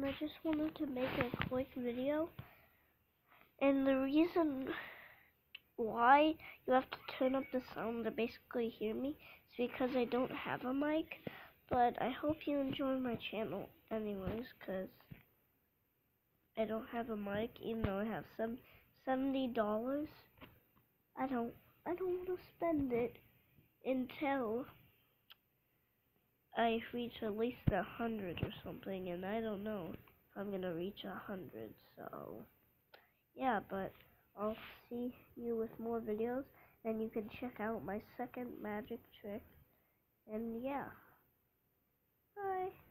everyone. I just wanted to make a quick video, and the reason why you have to turn up the sound to basically hear me is because I don't have a mic. But I hope you enjoy my channel anyways, because I don't have a mic, even though I have some $70. I don't want to spend it until I reach at least 100 or something, and I don't know if I'm gonna reach 100. So yeah, but I'll see you with more videos, and you can check out my second magic trick. And yeah, bye.